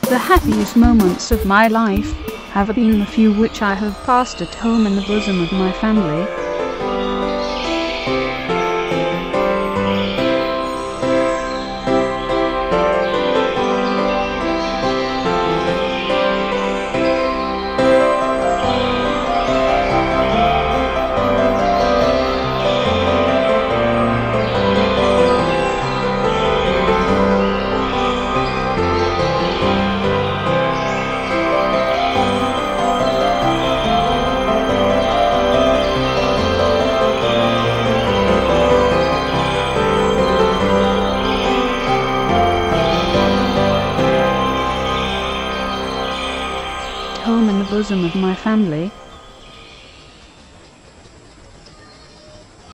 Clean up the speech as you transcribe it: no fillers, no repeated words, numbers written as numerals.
The happiest moments of my life have been the few which I have passed at home in the bosom of my family. Home in the bosom of my family.